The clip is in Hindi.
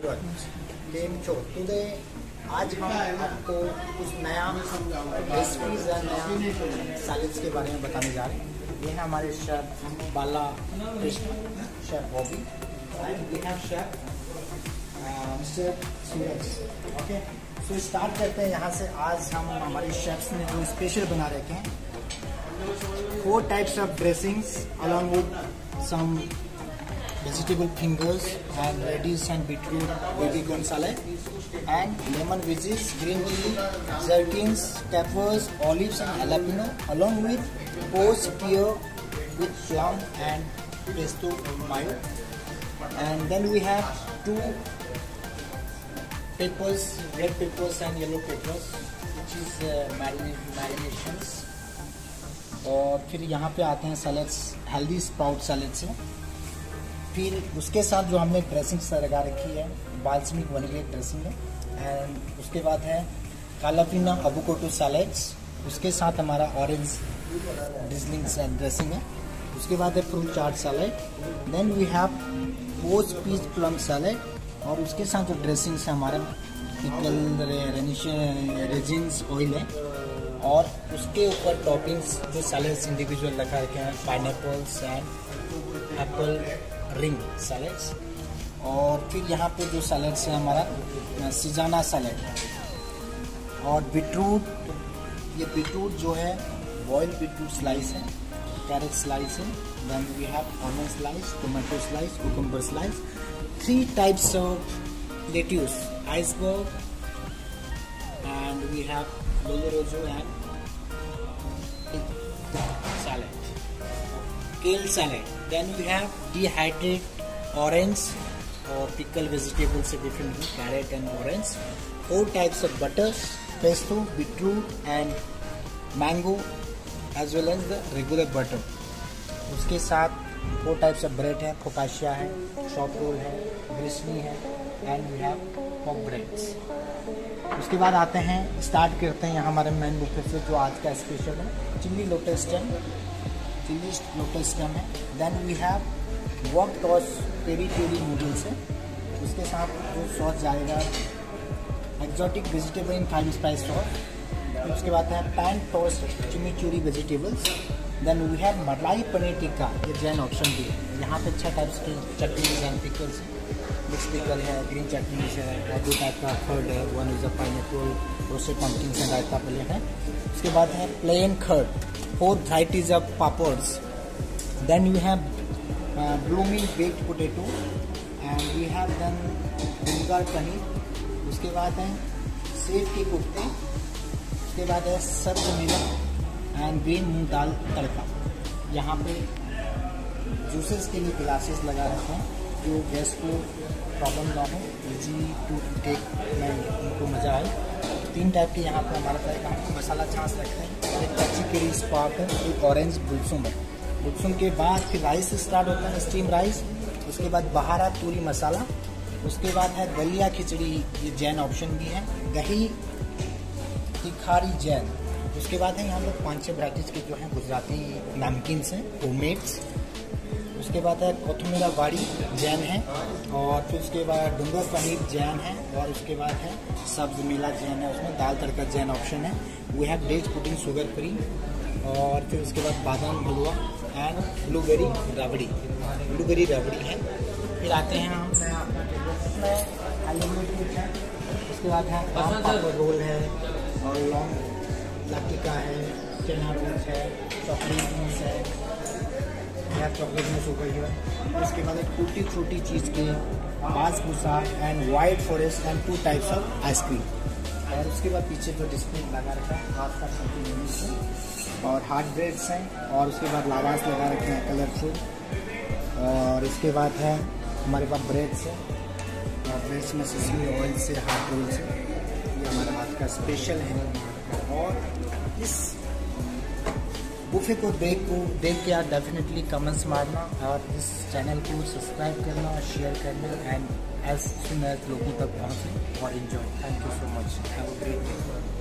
Game show today. आज हम आपको कुछ नया रेसिपीज या नया सैलेड्स के बारे में बताने जा रहे हैं। ये है हमारे chef Bala Krishna, chef Bobby, and we have chef mister Suraj. Okay, so start करते हैं यहाँ से। आज हम हमारे शेफ्स ने जो स्पेशल बना रखे हैं 4 types of dressings along with some vegetable fingers and radish and beetroot baby corn salad and lemon veggies, green chili, zertines, peppers, olives and jalapeno along with poached pear with plum and pesto mayo. And then we have 2 peppers, red peppers and yellow peppers, which is marinations. और फिर यहाँ पे आते हैं सैलेड्स, हेल्दी स्प्राउट सैलेड से। फिर उसके साथ जो हमने ड्रेसिंग लगा रखी है बाल्समिक विनेगर ड्रेसिंग है। एंड उसके बाद है कालाफिना एवोकाडो सैलेड्स, उसके साथ हमारा ऑरेंज ड्रिजलिंग ड्रेसिंग है। उसके बाद है fruit chaat salad. Then we have poach peach plum salad और उसके साथ जो ड्रेसिंग है हमारा पिकल रेजिन्स ऑयल है। और उसके ऊपर टॉपिंग्स जो सैलेड्स इंडिविजुअल रखा रखे हैं pineapples and apple ring salads. और फिर यहाँ पे जो सैलेड्स है हमारा सिजाना सैलेड है। और बीटरूट, ये बीटरूट जो है बॉइल्ड बीटरूट स्लाइस है, कैरेट स्लाइस है। Then we have onion slice, tomato slice, cucumber slice. 3 types of lettuce, iceberg and we have Doloroso and salad, kale salad. Then we have dehydrated orange or pickle vegetables से different carrot and orange. 4 types of butters, pesto, beetroot and mango as well as the regular butter. उसके साथ 4 types of bread है, focaccia है, shop roll है, grissini है and we have pork breads. उसके बाद आते हैं, स्टार्ट करते हैं यहाँ हमारे मेन बुफे से जो आज का स्पेशल है चिल्ली लोटस स्टेम है। Then we have wok toss peri peri noodles है। उसके साथ जो सॉस जाएगा exotic vegetable in 5 spice sauce. उसके बाद है pan toast chimichurri vegetables. Then we have malai paneer tikka, ये जैन ऑप्शन भी है। यहाँ पे 6 टाइप्स की चटनीज एंड पिकल्स हैं। मिक्स पिकल है, ग्रीन चटनीज है, 2 टाइप का खर्ड है, 1 is a pineapple, roasted pumpkin से रायता प्लेट है। उसके बाद है plain curd, 4 varieties of papads. Then we have bloomy baked potato and we have then bulgur paneer. उसके बाद है सेब के कोफ्ते। उसके बाद है सब्ज मिला एंड ग्रीन मूंग दाल तड़का। यहाँ पे जूसेस के लिए ग्लासेस लगा रखे हैं जो गैस को प्रॉब्लम ना हो, इजी टू टेक में उनको मज़ा आए। 3 टाइप के यहाँ पे हमारे पास हम मसाला छाछ रखते हैं। एक कच्ची केरी स्पार्क है, एक ऑरेंज बुलसुम है। बुलसुम के बाद फिर राइस स्टार्ट होता है, स्टीम राइस। उसके बाद बहारा तूरी मसाला। उसके बाद है दलिया खिचड़ी, ये जैन ऑप्शन भी है, दही तिखारी जैन। उसके बाद है यहाँ पर 5-6 वैराइटीज़ के जो हैं गुजराती नमकीन्स हैं, होममेड्स। उसके बाद है कोथमीरा वाड़ी जैन है। और फिर उसके बाद डूंगर पनीर जैन है। और उसके बाद है सब्ज मिला जैन है, उसमें दाल तड़का जैन ऑप्शन है। We have dates pudding sugar free. और फिर उसके बाद बादाम हलवा एंड ब्लूबेरी रबड़ी है। फिर आते हैं हम इसमें अनलिमिटेड है। उसके बाद है पापड़ रोल है और लॉन्ग लक्का है, चना रोल्स है, चॉकलेट मूस है, चॉकलेट में सुपर है। उसके बाद एक टूटी फ्रूटी चीज़ के basbousa and white forest and 2 types of ice cream. और उसके बाद पीछे जो डिस्प्ले लगा रखा है हाथ का समथिंग और हार्ड ब्रेड्स हैं। और उसके बाद लावास लगा रखे हैं कलरफुल। और इसके बाद है हमारे पास ब्रेड्स है और ब्रेड्स में सेसमी ऑयल से हार्ड रोल से, ये हमारा आज का स्पेशल है। और इस बुफे को देख के आप डेफिनेटली कमेंट्स मारना और इस चैनल को सब्सक्राइब करना और शेयर करना एंड एज सुन एज लोगों तक पहुँचे और enjoy. Thank you so much, have a great day.